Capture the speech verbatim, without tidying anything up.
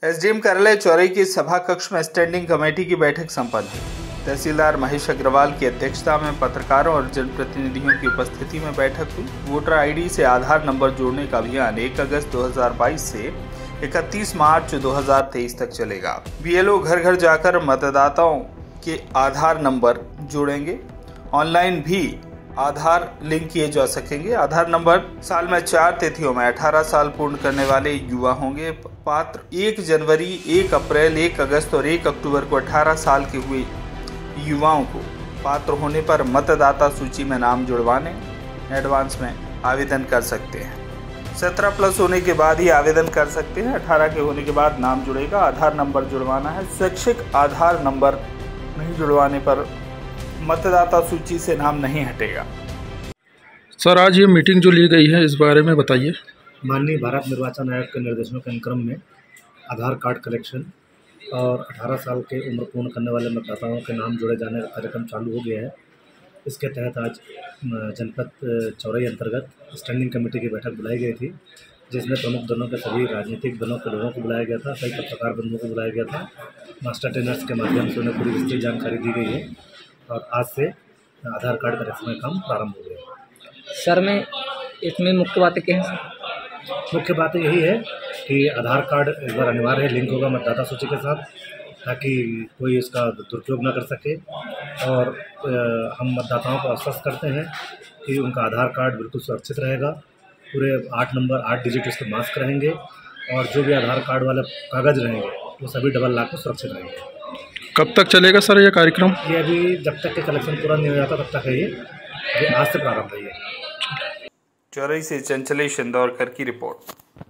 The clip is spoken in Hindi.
एसडीएम कार्यालय चौरई के सभा कक्ष में स्टैंडिंग कमेटी की बैठक संपन्न हुई। तहसीलदार महेश अग्रवाल की अध्यक्षता में पत्रकारों और जनप्रतिनिधियों की उपस्थिति में बैठक हुई। वोटर आईडी से आधार नंबर जोड़ने का अभियान एक अगस्त दो हज़ार बाईस से इकतीस मार्च दो हज़ार तेईस तक चलेगा। बीएलओ घर घर जाकर मतदाताओं के आधार नंबर जोड़ेंगे। ऑनलाइन भी आधार लिंक किए जा सकेंगे। आधार नंबर साल में चार तिथियों में अठारह साल पूर्ण करने वाले युवा होंगे पात्र। एक जनवरी, एक अप्रैल, एक अगस्त और एक अक्टूबर को अठारह साल के हुए युवाओं को पात्र होने पर मतदाता सूची में नाम जुड़वाने एडवांस में आवेदन कर सकते हैं। सत्रह प्लस होने के बाद ही आवेदन कर सकते हैं। अठारह के होने के बाद नाम जुड़ेगा। आधार नंबर जुड़वाना है। शैक्षिक आधार नंबर नहीं जुड़वाने पर मतदाता सूची से नाम नहीं हटेगा। सर, आज ये मीटिंग जो ली गई है इस बारे में बताइए। माननीय भारत निर्वाचन आयोग के निर्देशों के अनुक्रम में आधार कार्ड कलेक्शन और अठारह साल के उम्र पूर्ण करने वाले मतदाताओं के नाम जोड़े जाने का कार्यक्रम चालू हो गया है। इसके तहत आज जनपद चौरई अंतर्गत स्टैंडिंग कमेटी की बैठक बुलाई गई थी, जिसमें प्रमुख दलों के सभी राजनीतिक दलों के लोगों को बुलाया गया था। कई पत्रकार बंधुओं को बुलाया गया था। मास्टर ट्रेनर्स के माध्यम से उन्हें पूरी विस्तृत जानकारी दी गई है और आज से आधार कार्ड कलेक्शन का काम प्रारंभ हो गया। सर, में इसमें मुख्य बातें क्या हैं? मुख्य बात यही है कि आधार कार्ड एक बार अनिवार्य है, लिंक होगा मतदाता सूची के साथ, ताकि कोई इसका दुरुपयोग न कर सके। और हम मतदाताओं को आश्वस्त करते हैं कि उनका आधार कार्ड बिल्कुल सुरक्षित रहेगा। पूरे आठ नंबर आठ डिजिट उसके मास्क रहेंगे और जो भी आधार कार्ड वाले कागज़ रहेंगे वो सभी डबल लाख में सुरक्षित रहेंगे। कब तक चलेगा सर ये कार्यक्रम? ये अभी जब तक के कलेक्शन पूरा नहीं हो जाता तब तक है। ये अभी आज से प्रारंभ है। चौरई से चंचलेश इंदौरकर की रिपोर्ट।